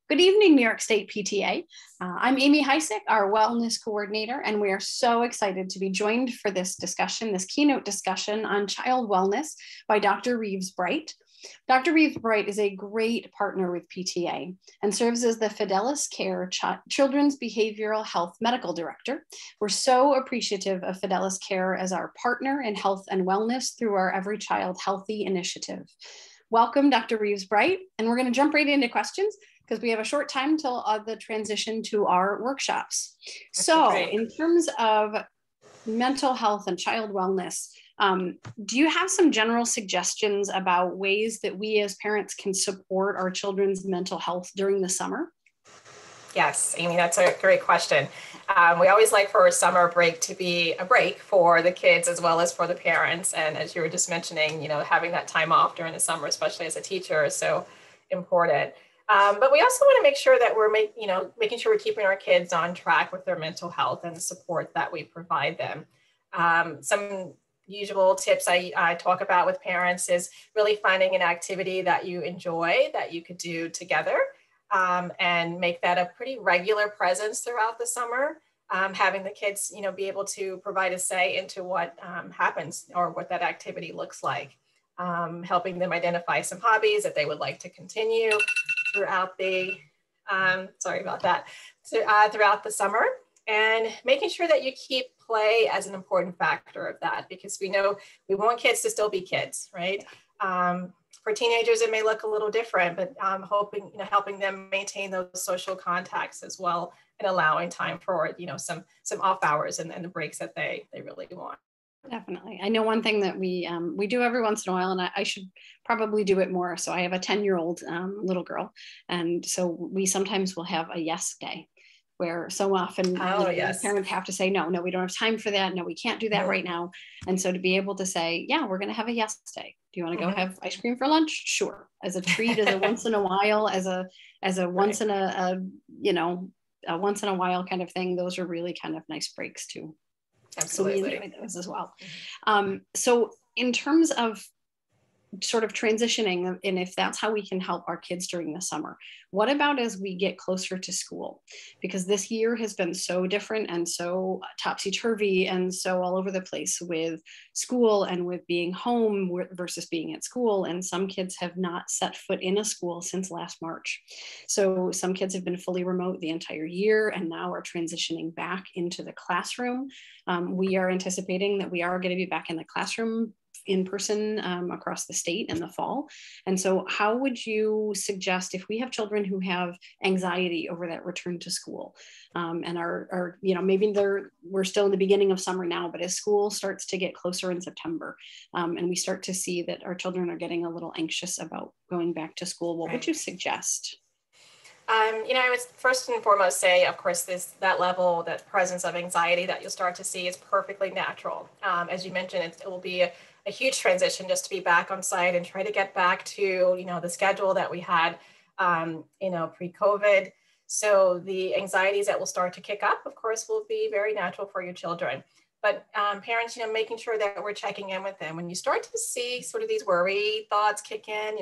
Good evening, New York State PTA. I'm Amy Heisick, our wellness coordinator, and we are so excited to be joined for this discussion, this keynote discussion on child wellness by Dr. Reeves Bright. Dr. Reeves Bright is a great partner with PTA and serves as the Fidelis Care Children's Behavioral Health Medical Director. We're so appreciative of Fidelis Care as our partner in health and wellness through our Every Child Healthy initiative. Welcome, Dr. Reeves Bright, and we're going to jump right into questions because we have a short time till the transition to our workshops. So in terms of mental health and child wellness, do you have some general suggestions about ways that we as parents can support our children's mental health during the summer? Yes, Amy, that's a great question. We always like for a summer break to be a break for the kids as well as for the parents. And as you were just mentioning, having that time off during the summer, especially as a teacher, is so important. But we also want to make sure that we're making sure we're keeping our kids on track with their mental health and the support that we provide them. Some usual tips I talk about with parents is really finding an activity that you enjoy that you could do together. And make that a pretty regular presence throughout the summer, having the kids, be able to provide a say into what happens or what that activity looks like, helping them identify some hobbies that they would like to continue throughout the, throughout the summer, and making sure that you keep play as an important factor of that, because we know we want kids to still be kids, right? For teenagers, it may look a little different, but helping them maintain those social contacts as well, and allowing time for, some off hours and the breaks that they really want. Definitely. I know one thing that we do every once in a while, and I should probably do it more. So I have a 10-year-old little girl. And so we sometimes will have a yes day, where so often parents have to say, no, we don't have time for that. No, we can't do that right now. And so to be able to say, yeah, we're going to have a yes day. Do you want to go have ice cream for lunch? Sure. As a treat, as a once in a while, as a once in a once in a while kind of thing. Those are really kind of nice breaks too. Absolutely. So we enjoy those as well. So in terms of sort of transitioning, and if that's how we can help our kids during the summer, what about as we get closer to school? Because this year has been so different and so topsy-turvy and so all over the place with school and with being home versus being at school. And some kids have not set foot in a school since last March. So some kids have been fully remote the entire year and now are transitioning back into the classroom. We are anticipating that we are going to be back in the classroom in person across the state in the fall. And so how would you suggest, if we have children who have anxiety over that return to school and are maybe we're still in the beginning of summer now, but as school starts to get closer in September and we start to see that our children are getting a little anxious about going back to school, what would you suggest? I would first and foremost say, of course, that presence of anxiety that you'll start to see is perfectly natural. As you mentioned, it will be a huge transition just to be back on site and try to get back to, the schedule that we had, pre-COVID. So the anxieties that will start to kick up, of course, will be very natural for your children. But parents, making sure that we're checking in with them. When you start to see sort of these worry thoughts kick in,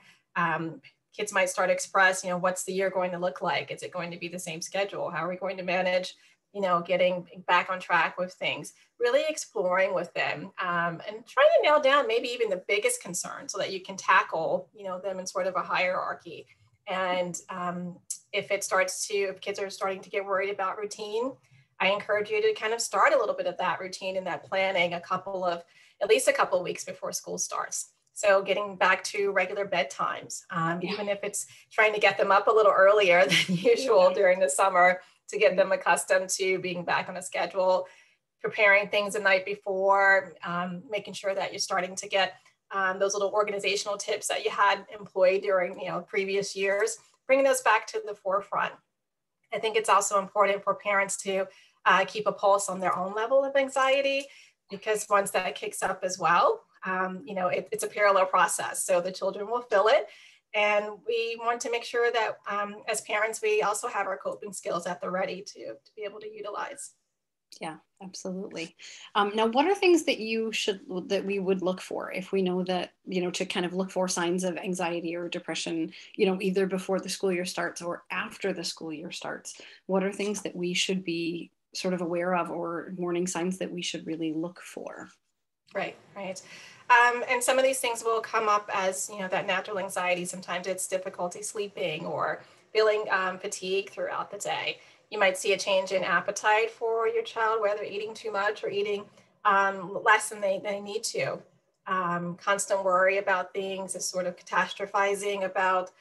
kids might start to express, what's the year going to look like? Is it going to be the same schedule? How are we going to manage, getting back on track with things? Really exploring with them and trying to nail down maybe even the biggest concern so that you can tackle, them in sort of a hierarchy. And if kids are starting to get worried about routine, I encourage you to kind of start a little bit of that routine and that planning at least a couple of weeks before school starts. So getting back to regular bedtimes, even if it's trying to get them up a little earlier than usual during the summer to get them accustomed to being back on a schedule, preparing things the night before, making sure that you're starting to get those little organizational tips that you had employed during previous years, bringing those back to the forefront. I think it's also important for parents to keep a pulse on their own level of anxiety, because once that kicks up as well, it's a parallel process. So the children will feel it. And we want to make sure that as parents, we also have our coping skills at the ready to be able to utilize. Yeah, absolutely. Now, what are things that that we would look for if we know that, to kind of look for signs of anxiety or depression, either before the school year starts or after the school year starts? What are things that we should be sort of aware of, or warning signs that we should really look for? Right, right. And some of these things will come up as, that natural anxiety. Sometimes it's difficulty sleeping or feeling fatigue throughout the day. You might see a change in appetite for your child, whether eating too much or eating less than they need to. Constant worry about things, is sort of catastrophizing about,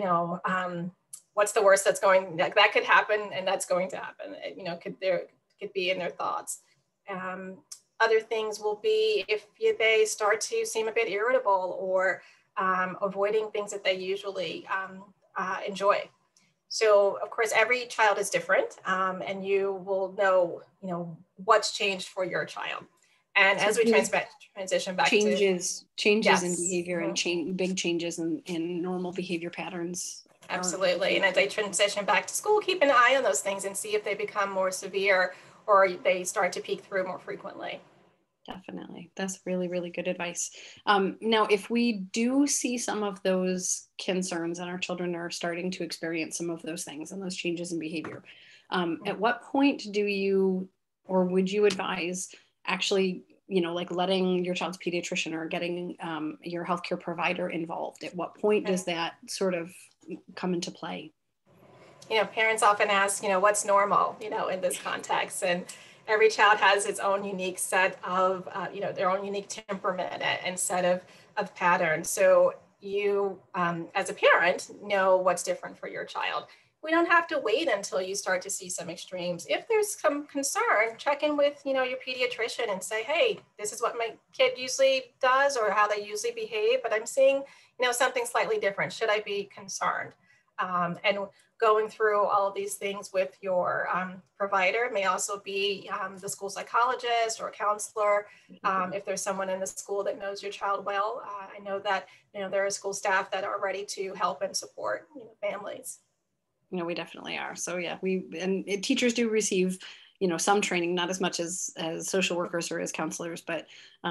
what's the worst that could happen, and that's going to happen. Could be in their thoughts. Other things will be if they start to seem a bit irritable or avoiding things that they usually enjoy. So, of course, every child is different, and you will know, what's changed for your child. And as we transition back changes yes. in behavior and big changes in normal behavior patterns. Absolutely. And as they transition back to school, keep an eye on those things and see if they become more severe or they start to peek through more frequently. Definitely. That's really, really good advice. Now, if we do see some of those concerns and our children are starting to experience some of those things and those changes in behavior, at what point do you, or would you advise actually, like letting your child's pediatrician or getting your healthcare provider involved? At what point does that sort of come into play? Parents often ask, what's normal, in this context. And every child has its own unique set of, their own unique temperament and set of patterns. So you, as a parent, know what's different for your child. We don't have to wait until you start to see some extremes. If there's some concern, check in with, your pediatrician and say, hey, this is what my kid usually does or how they usually behave, but I'm seeing, something slightly different. Should I be concerned? And going through all of these things with your provider may also be the school psychologist or counselor. If there's someone in the school that knows your child well, I know that there are school staff that are ready to help and support families. We definitely are. So yeah, teachers do receive some training, not as much as social workers or as counselors, but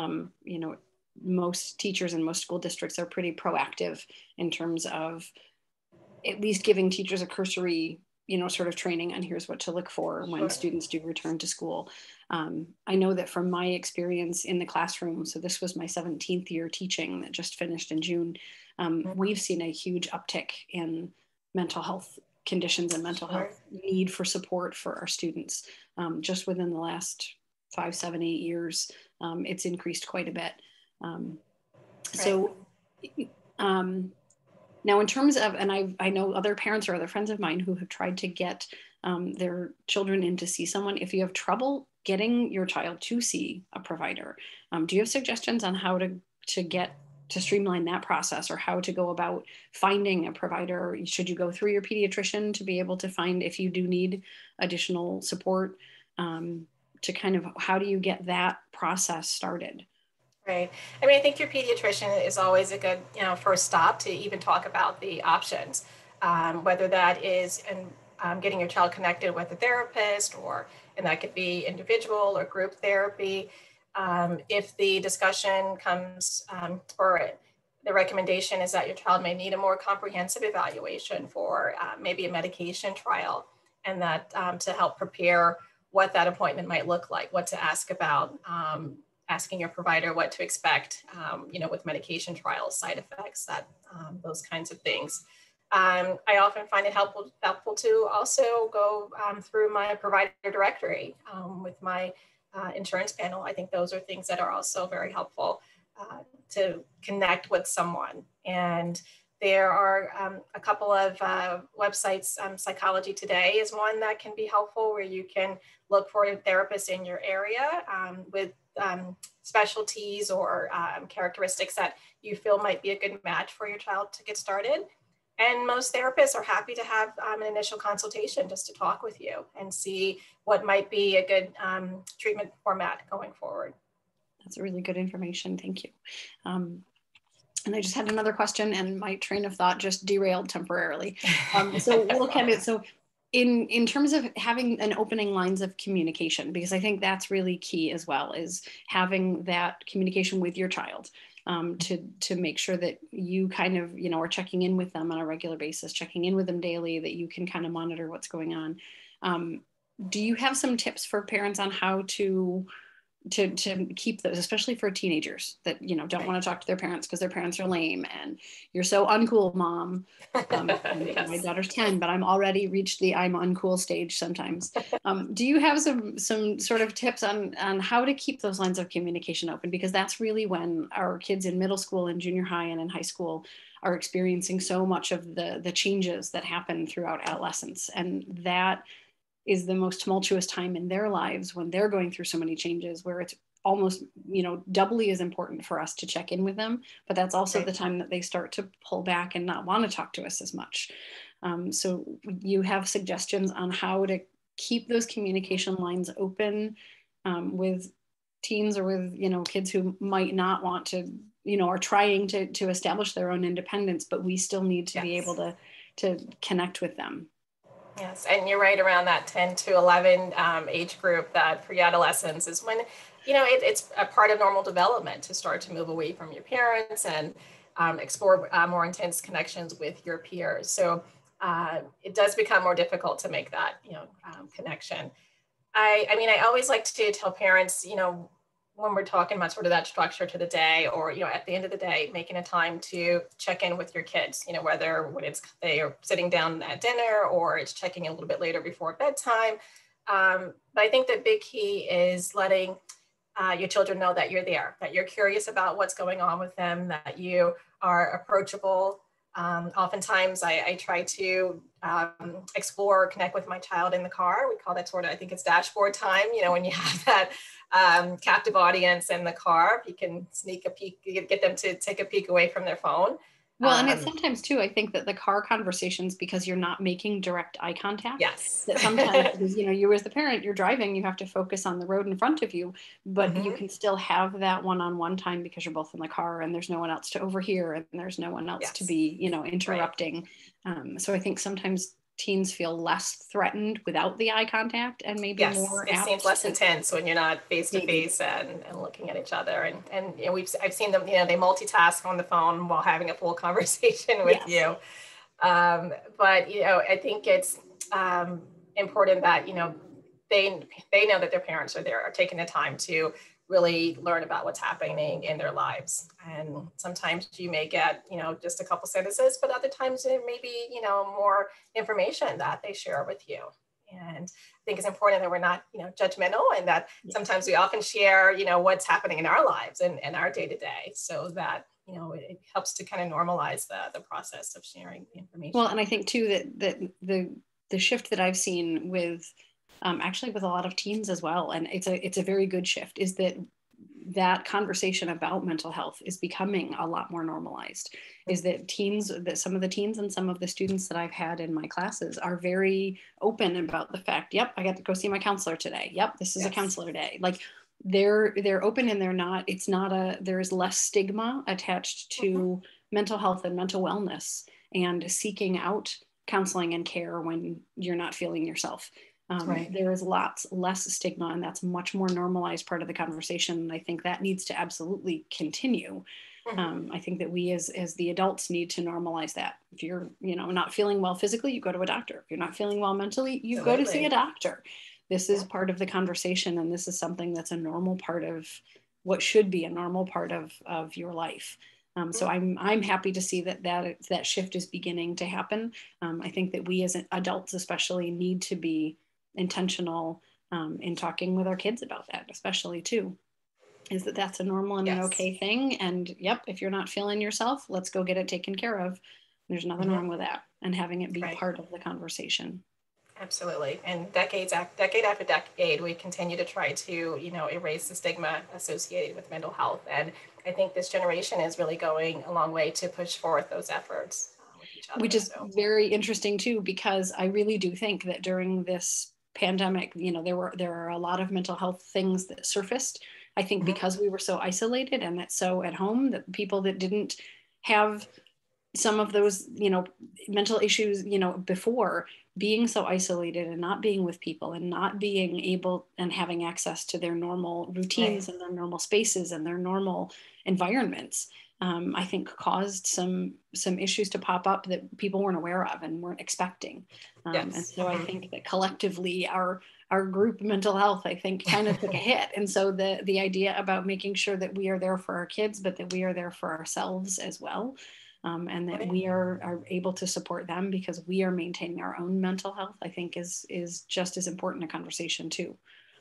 most teachers in most school districts are pretty proactive in terms of at least giving teachers a cursory, sort of training on here's what to look for when students do return to school. I know that from my experience in the classroom, so this was my 17th year teaching that just finished in June, we've seen a huge uptick in mental health conditions and mental health need for support for our students. Just within the last 5, 7, 8 years, it's increased quite a bit. So now, in terms of, and I know other parents or other friends of mine who have tried to get their children in to see someone. If you have trouble getting your child to see a provider, do you have suggestions on how to streamline that process, or how to go about finding a provider? Should you go through your pediatrician to be able to find if you do need additional support? To kind of, how do you get that process started? Right. I mean, I think your pediatrician is always a good, first stop to even talk about the options, whether that is in getting your child connected with a therapist, and that could be individual or group therapy. If the discussion comes, or the recommendation is that your child may need a more comprehensive evaluation for maybe a medication trial, and that to help prepare what that appointment might look like, what to ask about, asking your provider what to expect, with medication trials, side effects, those kinds of things. I often find it helpful to also go through my provider directory with my insurance panel. I think those are things that are also very helpful to connect with someone. And there are a couple of websites. Psychology Today is one that can be helpful, where you can look for a therapist in your area with specialties or characteristics that you feel might be a good match for your child to get started. And most therapists are happy to have an initial consultation just to talk with you and see what might be a good treatment format going forward. That's really good information. Thank you. And I just had another question, and my train of thought just derailed temporarily. So in terms of having an opening lines of communication, because I think that's really key as well, is having that communication with your child, to make sure that you kind of, are checking in with them on a regular basis, checking in with them daily, that you can kind of monitor what's going on. Do you have some tips for parents on how to keep those, especially for teenagers that don't want to talk to their parents because their parents are lame and you're so uncool, mom? Yes. My daughter's 10, but I'm already reached the I'm uncool stage sometimes. Do you have some sort of tips on how to keep those lines of communication open? Because that's really when our kids in middle school and junior high and in high school are experiencing so much of the changes that happen throughout adolescence, and that is the most tumultuous time in their lives when they're going through so many changes, where it's almost, doubly as important for us to check in with them. But that's also the time that they start to pull back and not want to talk to us as much. So you have suggestions on how to keep those communication lines open, with teens or with, kids who might not want to, are trying to establish their own independence, but we still need to be able to connect with them. Yes, and you're right, around that 10 to 11 age group, that pre-adolescence is when, it's a part of normal development to start to move away from your parents and explore more intense connections with your peers. So it does become more difficult to make that, connection. I mean, I always like to tell parents, when we're talking about sort of that structure to the day, or at the end of the day, making a time to check in with your kids, whether when they are sitting down at dinner or it's checking in a little bit later before bedtime. But I think the big key is letting your children know that you're there, that you're curious about what's going on with them, that you are approachable. Oftentimes I try to explore or connect with my child in the car. We call that sort of, I think it's dashboard time, when you have that captive audience in the car, you can sneak a peek, get them to take a peek away from their phone. Well, and it's sometimes too, I think that the car conversations, because you're not making direct eye contact. Yes. That sometimes, because, you as the parent, you're driving, you have to focus on the road in front of you, but you can still have that one-on-one time because you're both in the car and there's no one else to overhear and there's no one else to be, interrupting. Right. So I think sometimes teens feel less threatened without the eye contact, and maybe more it seems less intense when you're not face to face and looking at each other, and I've seen them, they multitask on the phone while having a full conversation with you. But I think it's important that they know that their parents are there, are taking the time to really learn about what's happening in their lives. And sometimes you may get, just a couple sentences, but other times it may be, more information that they share with you. And I think it's important that we're not, judgmental, and that sometimes we often share, what's happening in our lives and our day to day, so that, it helps to kind of normalize the process of sharing the information. Well, and I think too that the shift that I've seen with actually with a lot of teens as well, and it's a very good shift, is that conversation about mental health is becoming a lot more normalized. Is that some of the teens and some of the students that I've had in my classes are very open about the fact, yep, I got to go see my counselor today. Yep, this is a counselor day. Like they're open, and there is less stigma attached to mental health and mental wellness and seeking out counseling and care when you're not feeling yourself. There is lots less stigma, and that's a much more normalized part of the conversation. And I think that needs to absolutely continue. I think that we as the adults need to normalize that. If you're, not feeling well physically, you go to a doctor. If you're not feeling well mentally, you go to see a doctor. This is part of the conversation, and this is something that's a normal part of what should be a normal part of your life. So I'm happy to see that shift is beginning to happen. I think that we as adults especially need to be intentional in talking with our kids about that, especially too, is that's a normal and an okay thing. And yep, if you're not feeling yourself, let's go get it taken care of. There's nothing wrong with that, and having it be part of the conversation. Absolutely. And decade after decade, we continue to try to, erase the stigma associated with mental health. And I think this generation is really going a long way to push forth those efforts with each other. Which is very interesting too, because I really do think that during this pandemic, there are a lot of mental health things that surfaced. I think because we were so isolated and that's so at home, that people that didn't have some of those, mental issues, before, being so isolated and not being with people and not being able and having access to their normal routines, right, and their normal spaces and their normal environments, I think caused some issues to pop up that people weren't aware of and weren't expecting. Yes. And so I think that collectively our group mental health, I think, kind of took a hit. And so the idea about making sure that we are there for our kids, but that we are there for ourselves as well. And that we are able to support them because we are maintaining our own mental health, I think is just as important a conversation too.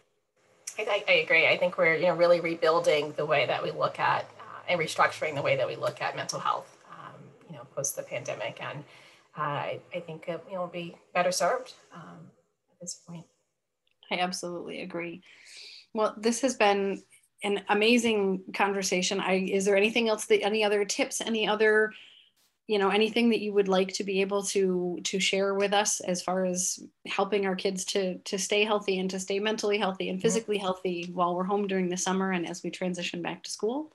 I agree. I think we're really rebuilding the way that we look at and restructuring the way that we look at mental health, post the pandemic, and I think we'll be better served at this point. I absolutely agree. Well, this has been an amazing conversation. Is there anything else any other tips, any other, anything that you would like to be able to share with us as far as helping our kids to stay healthy and to stay mentally healthy and physically healthy while we're home during the summer and as we transition back to school?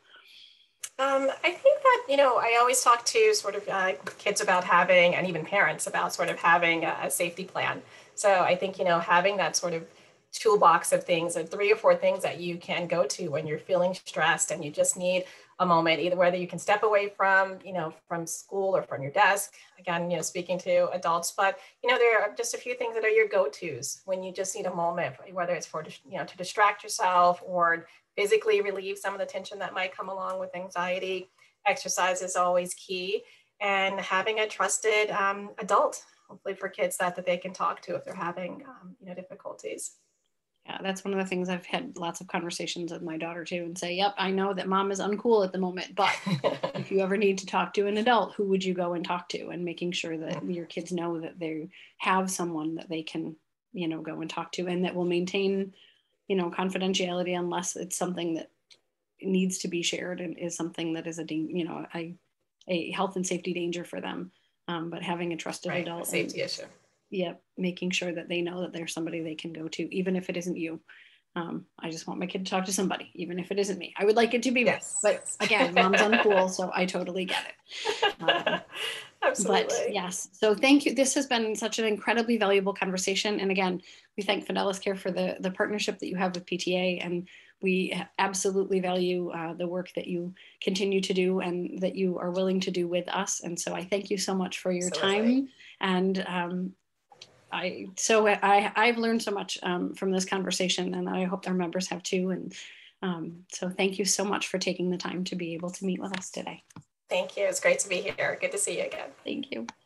I think that, I always talk to sort of kids about having, and even parents about sort of having a safety plan. So I think, having that sort of toolbox of things, or 3 or 4 things that you can go to when you're feeling stressed and you just need a moment, either whether you can step away from, from school or from your desk, again, speaking to adults, but, there are just a few things that are your go-tos when you just need a moment, whether it's for, to distract yourself or physically relieve some of the tension that might come along with anxiety. Exercise is always key, and having a trusted adult, hopefully for kids that they can talk to if they're having, difficulties. Yeah, that's one of the things I've had lots of conversations with my daughter too, and say, yep, I know that mom is uncool at the moment, but if you ever need to talk to an adult, who would you go and talk to? And making sure that your kids know that they have someone that they can, go and talk to, and that will maintain, confidentiality unless it's something that needs to be shared and is something that is a health and safety danger for them. But having a trusted adult, a safety issue. Yeah, making sure that they know that there's somebody they can go to, even if it isn't you. I just want my kid to talk to somebody, even if it isn't me. I would like it to be me, but again, mom's uncool, so I totally get it. Absolutely. But yes, so thank you. This has been such an incredibly valuable conversation. And again, we thank Fidelis Care for the partnership that you have with PTA, and we absolutely value the work that you continue to do and that you are willing to do with us. And so I thank you so much for your time. And I've learned so much from this conversation, and I hope our members have too. And so thank you so much for taking the time to be able to meet with us today. Thank you. It's great to be here. Good to see you again. Thank you.